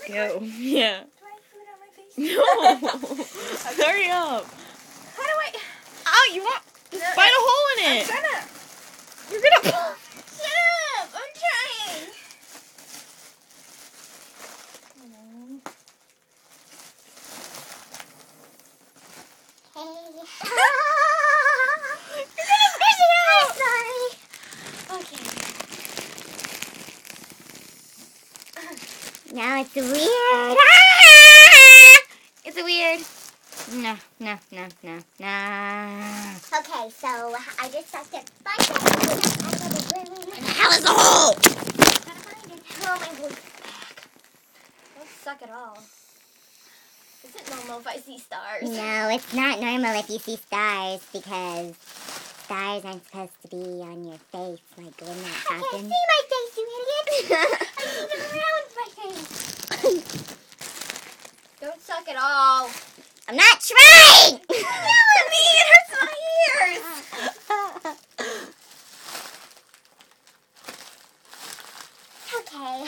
Go. Yeah. Do I have food on my face? No. Hurry up. How do I? Oh, you want? Just bite a hole in it. You're gonna. Shut up! I'm trying. You're gonna squish it out. Sorry. Okay. Now it's weird. It's weird. No. Okay, so I just sucked it. How is the hole? Gotta find it. Oh, my voice is back. Don't suck at all. Is it normal if I see stars? No, it's not normal if you see stars because stars aren't supposed to be on your face like when that happens. I can't see my face, you idiot. I see them around my face. Don't suck at all. I'm not trying! You're yelling at me. It hurts my ears. Okay.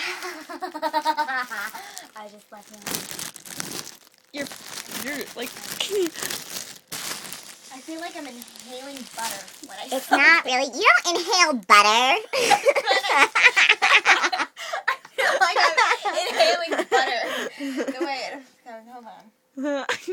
I just left me. You're like. I feel like I'm inhaling butter when I. It's not really. You don't inhale butter. I feel like I'm inhaling butter. No, wait. Hold on.